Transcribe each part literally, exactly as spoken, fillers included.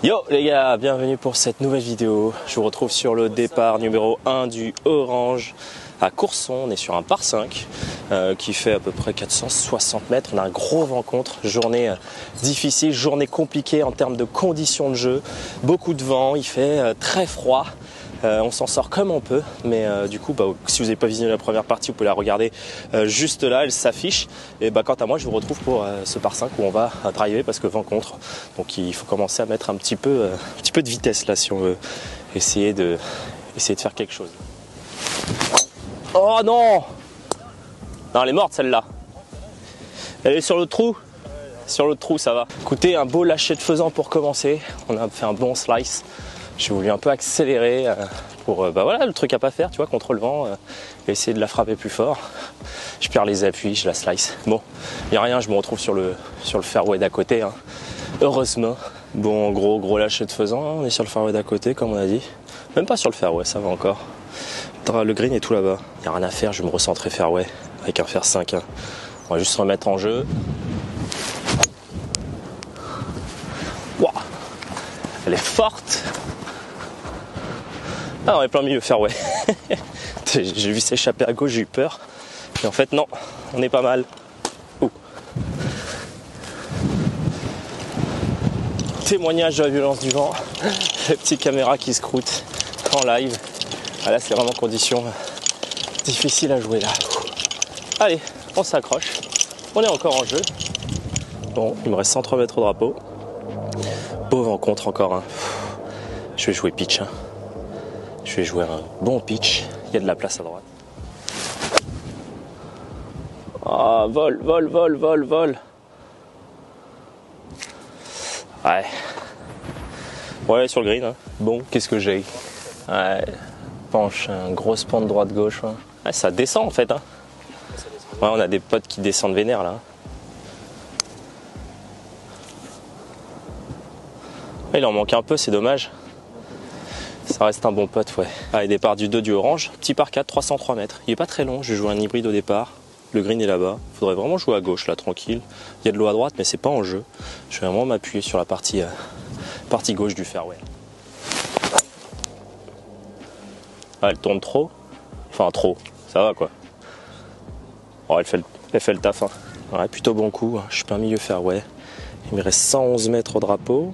Yo les gars, bienvenue pour cette nouvelle vidéo. Je vous retrouve sur le départ numéro un du Orange à Courson. On est sur un par cinq euh, qui fait à peu près quatre cent soixante mètres. On a un gros vent contre, journée euh, difficile, journée compliquée en termes de conditions de jeu. Beaucoup de vent, il fait euh, très froid. Euh, on s'en sort comme on peut, mais euh, du coup, bah, si vous n'avez pas visionné la première partie, vous pouvez la regarder euh, juste là, elle s'affiche. Et bah, quant à moi, je vous retrouve pour euh, ce par cinq où on va euh, driver parce que vent contre. Donc il faut commencer à mettre un petit peu, euh, un petit peu de vitesse là si on veut essayer de, essayer de faire quelque chose. Oh non! Non, elle est morte celle-là. Elle est sur le trou. Sur le trou, ça va. Écoutez, un beau lâcher de faisan pour commencer. On a fait un bon slice. J'ai voulu un peu accélérer euh, pour euh, bah voilà le truc à pas faire, tu vois, contre le vent, euh, essayer de la frapper plus fort. Je perds les appuis, je la slice. Bon, il n'y a rien, je me retrouve sur le, sur le fairway d'à côté, hein. Heureusement. Bon, gros gros lâcher de faisan, on est sur le fairway d'à côté, comme on a dit. Même pas sur le fairway, ça va encore. Le green est tout là-bas. Il n'y a rien à faire, je vais me recentrer fairway avec un fer cinq. Hein. On va juste se remettre en jeu. Wow. Elle est forte. Ah, on est plein milieu fairway. J'ai vu s'échapper à gauche, j'ai eu peur. Mais en fait, non, on est pas mal. Ouh. Témoignage de la violence du vent. La petite caméra qui se croûte en live. Ah, là, c'est vraiment condition difficile à jouer là. Allez, on s'accroche. On est encore en jeu. Bon, il me reste cent trois mètres au drapeau. Beau vent contre encore. Hein. Je vais jouer pitch. Hein. Je vais jouer un bon pitch. Il y a de la place à droite. Ah, oh, vol, vol, vol, vol, vol. Ouais. Ouais, sur le green. Hein. Bon, qu'est-ce que j'ai? Ouais. Penche, un grosse pente droite-gauche. Hein. Ouais, ça descend en fait. Hein. Ouais, on a des potes qui descendent vénère là. Ouais, il en manque un peu, c'est dommage. Ça reste un bon pote, ouais. Allez, départ du deux du Orange. Petit par quatre, trois cent trois mètres. Il est pas très long, je vais jouer un hybride au départ. Le green est là-bas. Il faudrait vraiment jouer à gauche, là, tranquille. Il y a de l'eau à droite, mais c'est pas en jeu. Je vais vraiment m'appuyer sur la partie, euh, partie gauche du fairway. Ah, elle tourne trop. Enfin, trop. Ça va, quoi. Oh, elle fait le, elle fait le taf. Hein. Ouais, plutôt bon coup. Je suis pas milieu fairway. Il me reste cent onze mètres au drapeau.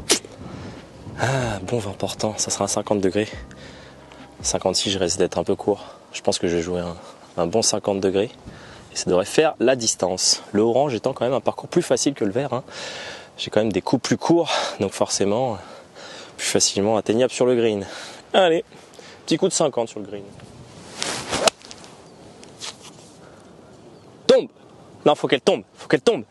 Ah, bon vent portant, ça sera à cinquante degrés. cinquante-six, je risque d'être un peu court. Je pense que je vais jouer un, un bon cinquante degrés. Et ça devrait faire la distance. Le orange étant quand même un parcours plus facile que le vert. Hein. J'ai quand même des coups plus courts, donc forcément plus facilement atteignable sur le green. Allez, petit coup de cinquante sur le green. Tombe! Non, faut qu'elle tombe, faut qu'elle tombe.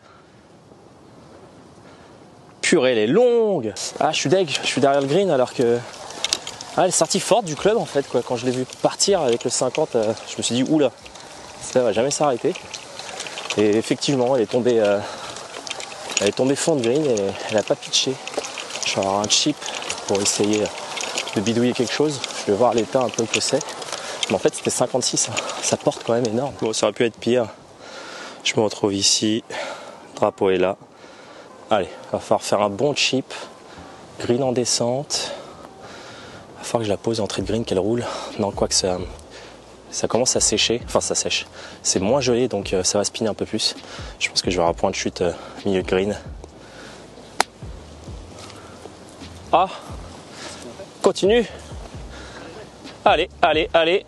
Purée, elle est longue. Ah, je suis deg, je suis derrière le green alors que ah, elle est sortie forte du club en fait quoi. Quand je l'ai vu partir avec le cinquante, euh, je me suis dit oula, ça va jamais s'arrêter. Et effectivement, elle est tombée, euh, elle est tombée fond de green et elle a pas pitché. Je vais avoir un chip pour essayer de bidouiller quelque chose. Je vais voir l'état un peu que c'est. Mais en fait, c'était cinquante-six. Hein. Ça porte quand même énorme. Bon, ça aurait pu être pire. Je me retrouve ici. Le drapeau est là. Allez, va falloir faire un bon chip, green en descente. Va falloir que je la pose entrée de green, qu'elle roule. Non, quoi que ça, ça commence à sécher, enfin ça sèche. C'est moins gelé, donc euh, ça va spinner un peu plus. Je pense que je vais avoir un point de chute euh, milieu de green. Ah, continue. Allez, allez, allez.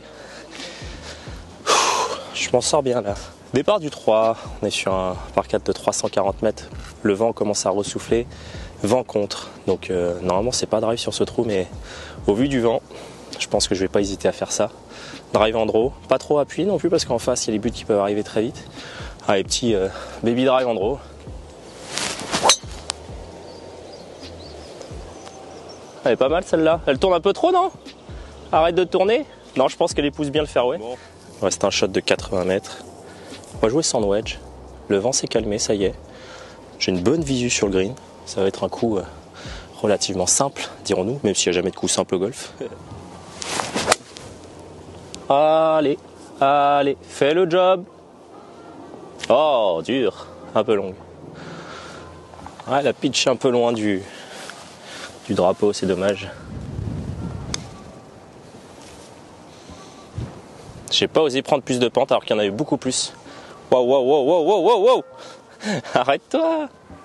Je m'en sors bien là. Départ du trois, on est sur un par quatre de trois cent quarante mètres. Le vent commence à ressouffler, vent contre. Donc euh, normalement c'est pas drive sur ce trou, mais au vu du vent, je pense que je vais pas hésiter à faire ça. Drive en draw, pas trop appuyé non plus parce qu'en face il y a les buts qui peuvent arriver très vite. Allez, petit euh, baby drive en draw. Elle est pas mal celle-là. Elle tourne un peu trop, non? Arrête de tourner. Non, je pense qu'elle épouse bien le fairway. Bon. Il reste un shot de quatre-vingts mètres. On va jouer sans wedge. Le vent s'est calmé, ça y est. J'ai une bonne visu sur le green. Ça va être un coup euh, relativement simple, dirons-nous, même s'il n'y a jamais de coup simple au golf. Allez, allez, fais le job. Oh, dur, un peu longue. Ouais, la pitch est un peu loin du, du drapeau, c'est dommage. J'ai pas osé prendre plus de pente alors qu'il y en avait beaucoup plus. Waouh, waouh, waouh, waouh, waouh, waouh, waouh. Arrête-toi.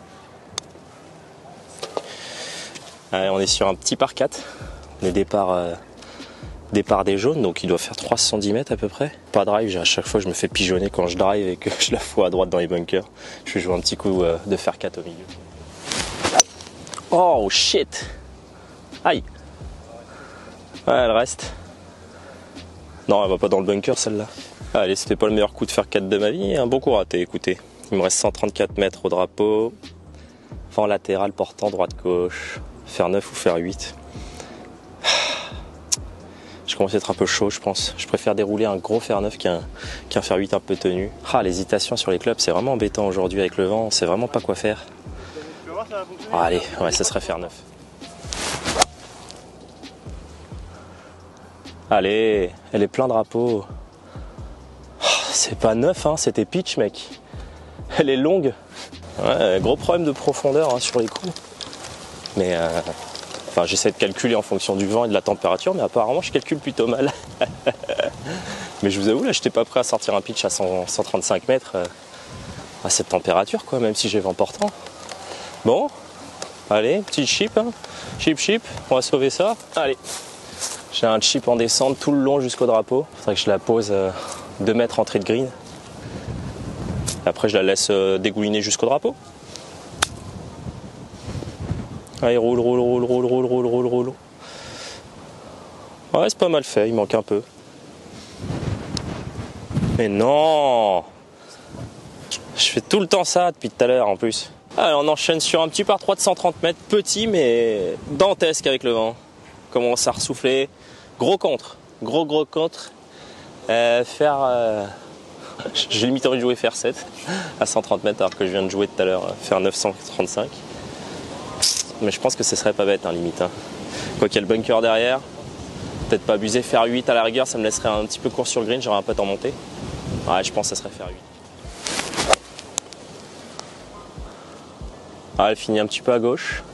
Allez, on est sur un petit par quatre. On est départ, euh, départ des jaunes, donc il doit faire trois cent soixante-dix mètres à peu près. Pas drive, à chaque fois je me fais pigeonner quand je drive et que je la fous à droite dans les bunkers. Je vais jouer un petit coup euh, de fer quatre au milieu. Oh shit. Aïe. Ouais, elle reste. Non, elle va pas dans le bunker celle-là. Allez, c'était pas le meilleur coup de fer quatre de ma vie. Un bon coup raté, écoutez. Il me reste cent trente-quatre mètres au drapeau. Vent latéral portant droite-gauche. Fer neuf ou fer huit. Je commence à être un peu chaud, je pense. Je préfère dérouler un gros fer neuf qu'un qu'un fer huit un peu tenu. Ah, l'hésitation sur les clubs, c'est vraiment embêtant aujourd'hui avec le vent. On sait vraiment pas quoi faire. Ah, allez, ouais, ça serait fer neuf. Allez, elle est plein drapeau. Oh, c'est pas neuf, hein, c'était pitch, mec. Elle est longue. Ouais, gros problème de profondeur hein, sur les coups. Mais euh, enfin, j'essaie de calculer en fonction du vent et de la température, mais apparemment je calcule plutôt mal. Mais je vous avoue, là, je n'étais pas prêt à sortir un pitch à cent, cent trente-cinq mètres euh, à cette température, quoi, même si j'ai vent portant. Bon, allez, petit chip, hein. chip, chip, on va sauver ça. Allez, j'ai un chip en descente tout le long jusqu'au drapeau. Il faudrait que je la pose euh, deux mètres entrée de green. Après, je la laisse euh, dégouliner jusqu'au drapeau. Allez, roule, roule, roule, roule, roule, roule, roule, roule. Ouais, c'est pas mal fait, il manque un peu. Mais non! Je fais tout le temps ça depuis tout à l'heure en plus. Allez, on enchaîne sur un petit par trois de cent trente mètres, petit mais dantesque avec le vent. Commence à ressouffler. Gros contre, gros gros contre. Euh, faire... Euh... J'ai limite envie de jouer fer sept à cent trente mètres alors que je viens de jouer tout à l'heure fer neuf cent trente-cinq. Mais je pense que ce serait pas bête, hein, limite. Hein. Quoi qu'il y ait le bunker derrière, peut-être pas abuser, fer huit à la rigueur, ça me laisserait un petit peu court sur le green, j'aurais un peu en montée. Ouais, je pense que ça serait fer huit. Ah, elle finit un petit peu à gauche.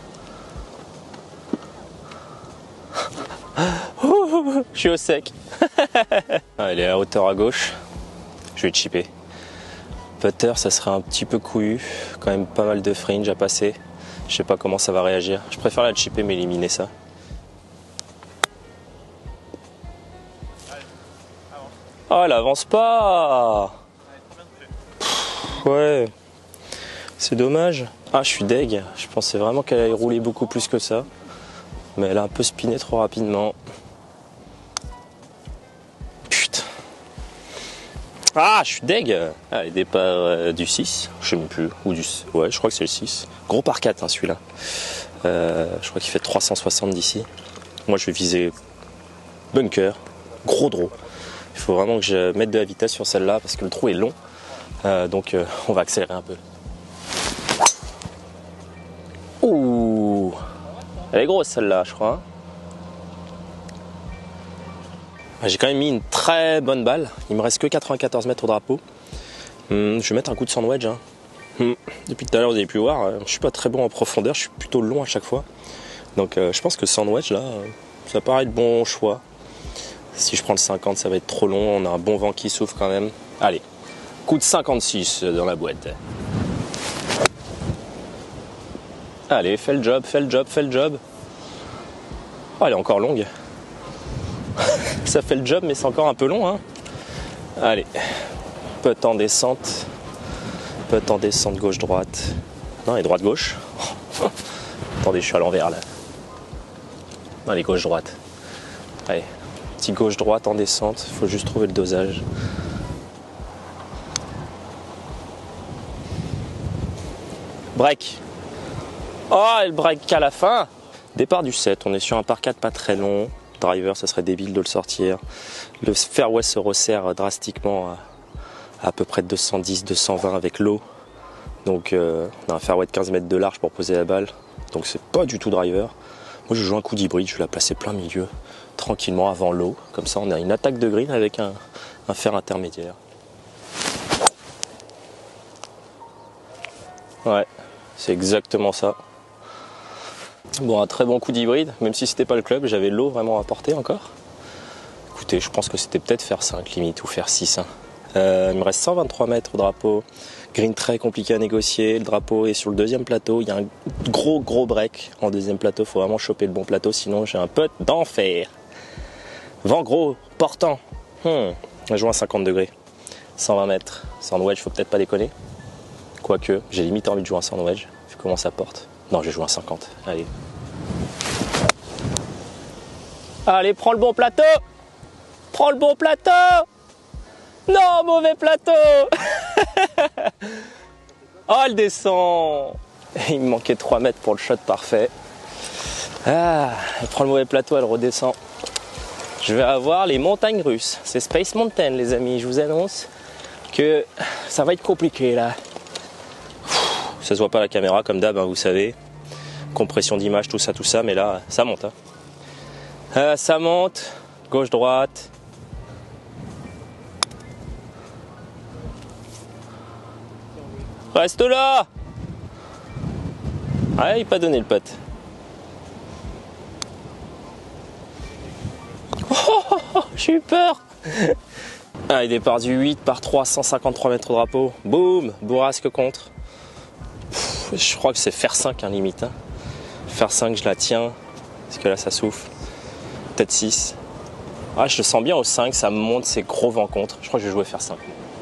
Je suis au sec. Ah, elle est à hauteur à gauche. Je vais chipper. Putter, ça serait un petit peu couillu. Quand même pas mal de fringe à passer. Je sais pas comment ça va réagir. Je préfère la chipper mais éliminer ça. Oh, elle avance pas. Pff, ouais. C'est dommage. Ah, je suis deg. Je pensais vraiment qu'elle allait rouler beaucoup plus que ça. Mais elle a un peu spiné trop rapidement. Putain. Ah, je suis deg. Ah, les départs euh, du six, je sais même plus. Ou du... Ouais, je crois que c'est le six. Gros par quatre, hein, celui-là. Euh, je crois qu'il fait trois cent soixante d'ici. Moi, je vais viser bunker. Gros draw. Il faut vraiment que je mette de la vitesse sur celle-là parce que le trou est long. Euh, donc, euh, on va accélérer un peu. Ouh. Elle est grosse, celle-là, je crois. J'ai quand même mis une très bonne balle. Il me reste que quatre-vingt-quatorze mètres au drapeau. Hum, je vais mettre un coup de sandwich. Hein. Hum. Depuis tout à l'heure, vous avez pu voir, euh, je suis pas très bon en profondeur. Je suis plutôt long à chaque fois. Donc euh, je pense que sandwich, là, euh, ça paraît le bon choix. Si je prends le cinquante, ça va être trop long. On a un bon vent qui souffle quand même. Allez, coup de cinquante-six dans la boîte. Allez, fais le job, fais le job, fais le job. Oh, elle est encore longue. Ça fait le job, mais c'est encore un peu long. Hein. Allez, putt en descente. Putt en descente gauche-droite. Non, et droite-gauche. Attendez, je suis à l'envers là. Allez, gauche-droite. Allez, petit gauche-droite en descente. Il faut juste trouver le dosage. Break. Oh, elle break à la fin. Départ du sept, on est sur un par quatre pas très long. Driver, ça serait débile de le sortir. Le fairway se resserre drastiquement à à peu près deux cent dix, deux cent vingt avec l'eau. Donc euh, on a un fairway de quinze mètres de large pour poser la balle. Donc c'est pas du tout driver. Moi je joue un coup d'hybride, je vais la placer plein milieu, tranquillement avant l'eau. Comme ça on a une attaque de green avec un, un fer intermédiaire. Ouais, c'est exactement ça. Bon, un très bon coup d'hybride, même si c'était pas le club, j'avais l'eau vraiment à porter encore. Écoutez, je pense que c'était peut-être faire cinq limite ou faire six. Hein. Euh, il me reste cent vingt-trois mètres au drapeau. Green très compliqué à négocier. Le drapeau est sur le deuxième plateau. Il y a un gros gros break en deuxième plateau. Il faut vraiment choper le bon plateau, sinon j'ai un putt d'enfer. Vent gros, portant. Hmm. Je joue à cinquante degrés. cent vingt mètres. Sans wedge, faut peut-être pas déconner. Quoique, j'ai limite envie de jouer un sans wedge. Vu comment ça porte. Non, je vais jouer un cinquante. Allez. Allez, prends le bon plateau. Prends le bon plateau. Non, mauvais plateau. Oh, elle descend. Il me manquait trois mètres pour le shot parfait. Ah, elle prend le mauvais plateau, elle redescend. Je vais avoir les montagnes russes. C'est Space Mountain, les amis. Je vous annonce que ça va être compliqué, là. Ça se voit pas à la caméra, comme d'hab, hein, vous savez. Compression d'image, tout ça, tout ça. Mais là, ça monte. Hein. Euh, ça monte. Gauche-droite. Reste là. Ah, il n'a pas donné le putt. Oh, oh, oh, j'ai eu peur. Ah, il départ du huit par trois, cent cinquante-trois mètres au drapeau. Boum, bourrasque contre. Pff, je crois que c'est faire cinq, hein, limite. Hein. Faire cinq, je la tiens. Parce que là, ça souffle. Peut-être six. Ah, je le sens bien au cinq, ça me monte, c'est gros vent contre. Je crois que je vais jouer faire cinq.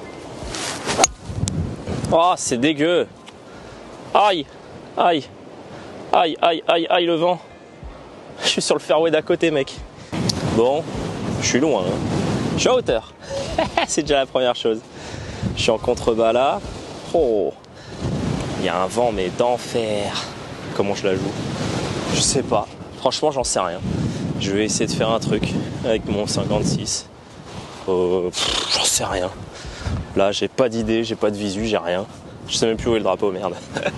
Oh, c'est dégueu. Aïe, aïe, aïe, aïe, aïe, aïe, le vent. Je suis sur le fairway d'à côté, mec. Bon, je suis loin. Hein. Je suis à hauteur. C'est déjà la première chose. Je suis en contrebas là. Oh, il y a un vent, mais d'enfer. Comment je la joue? Je sais pas. Franchement, j'en sais rien. Je vais essayer de faire un truc avec mon cinquante-six. Euh, j'en sais rien. Là, j'ai pas d'idée, j'ai pas de visu, j'ai rien. Je sais même plus où est le drapeau, merde.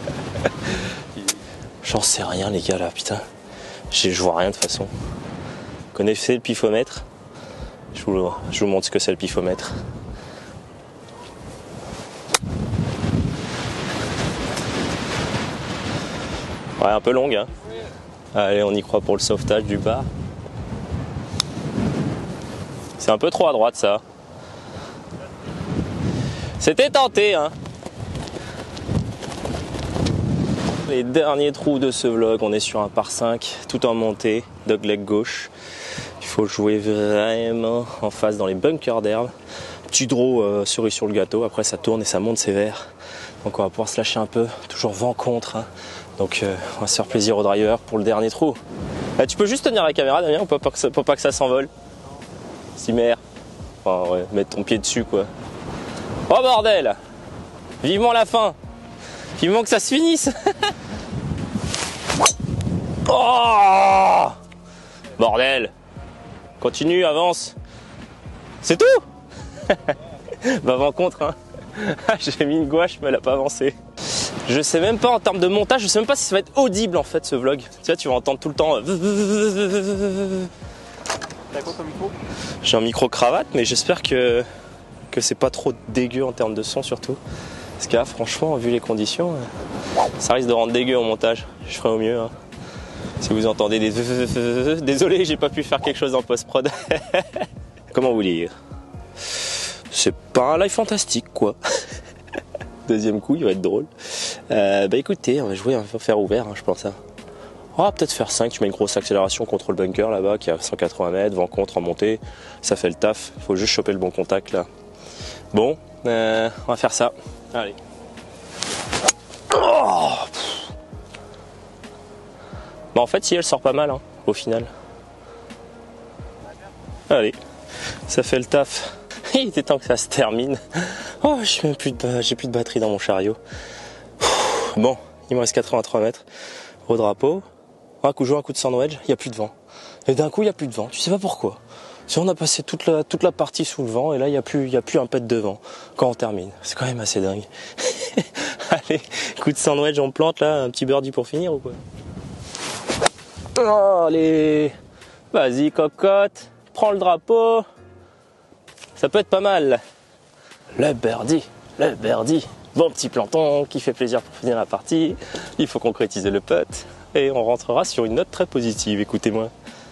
J'en sais rien, les gars, là, putain. Je vois rien de toute façon. Vous connaissez le pifomètre? Je vous, je vous montre ce que c'est le pifomètre. Ouais, un peu longue, hein. Allez, on y croit pour le sauvetage du bar. C'est un peu trop à droite, ça. C'était tenté, hein. Les derniers trous de ce vlog, on est sur un par cinq, tout en montée, dogleg gauche. Il faut jouer vraiment en face dans les bunkers d'herbe. Petit draw euh, cerise sur le gâteau, après ça tourne et ça monte sévère. Donc on va pouvoir se lâcher un peu, toujours vent contre. Hein. Donc euh, on va se faire plaisir au driver pour le dernier trou. Là, tu peux juste tenir la caméra, Damien, pour pas que ça, pour pas que ça s'envole. Si merde. Enfin ouais, mettre ton pied dessus quoi. Oh bordel! Vivement la fin! Vivement que ça se finisse! Oh! Bordel! Continue, avance! C'est tout! Bah vent contre, hein! J'ai mis une gouache, mais elle a pas avancé. Je sais même pas en termes de montage, je sais même pas si ça va être audible en fait ce vlog. Tu vois, tu vas entendre tout le temps. T'as quoi comme micro? J'ai un micro cravate, mais j'espère que, que c'est pas trop dégueu en termes de son surtout. Parce que là, franchement, vu les conditions, ça risque de rendre dégueu au montage. Je ferai au mieux. Hein. Si vous entendez des... Désolé, j'ai pas pu faire quelque chose en post-prod. Comment vous dire? C'est pas un live fantastique, quoi. Deuxième coup, il va être drôle. Euh, bah écoutez, on va jouer, on va faire ouvert, hein, je pense. Hein. On va peut-être faire cinq, tu mets une grosse accélération contre le bunker là-bas, qui est à cent quatre-vingts mètres, vent contre en montée. Ça fait le taf, il faut juste choper le bon contact là. Bon, euh, on va faire ça. Allez. Oh bah en fait, si elle sort pas mal, hein, au final. Allez, ça fait le taf. Il était temps que ça se termine. Oh, j'ai même plus de, j'ai plus de batterie dans mon chariot. Bon, il me reste quatre-vingt-trois mètres au drapeau. Un coup, je joue un coup de sandwich, il n'y a plus de vent. Et d'un coup, il n'y a plus de vent. Tu sais pas pourquoi. Si on a passé toute la, toute la partie sous le vent et là, il n'y a plus, il y a plus un pet de vent quand on termine. C'est quand même assez dingue. Allez, coup de sandwich, on plante là, un petit birdie pour finir ou quoi? Oh, allez, vas-y, cocotte, prends le drapeau. Ça peut être pas mal. Le birdie, le birdie. Bon petit planton qui fait plaisir pour finir la partie. Il faut concrétiser le putt. et on rentrera sur une note très positive, écoutez-moi.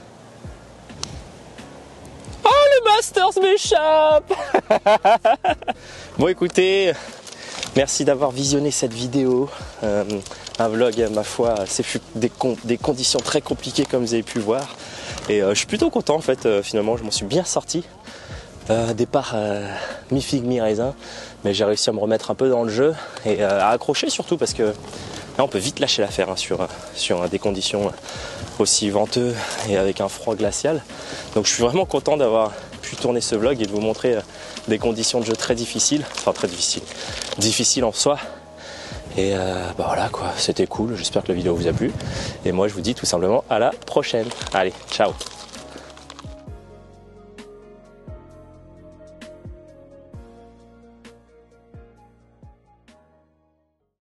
Oh, le Masters m'échappe. Bon, écoutez, merci d'avoir visionné cette vidéo. Euh, un vlog, ma foi, c'est des, con des conditions très compliquées comme vous avez pu voir. Et euh, je suis plutôt content en fait, euh, finalement, je m'en suis bien sorti. Euh, départ euh, mi-figue, mi-raisin, mais j'ai réussi à me remettre un peu dans le jeu et euh, à accrocher surtout parce que là on peut vite lâcher l'affaire hein, sur, sur euh, des conditions aussi venteuses et avec un froid glacial. Donc je suis vraiment content d'avoir pu tourner ce vlog et de vous montrer euh, des conditions de jeu très difficiles, enfin très difficiles, difficiles en soi. Et euh, bah voilà quoi, c'était cool, j'espère que la vidéo vous a plu. Et moi je vous dis tout simplement à la prochaine. Allez, ciao.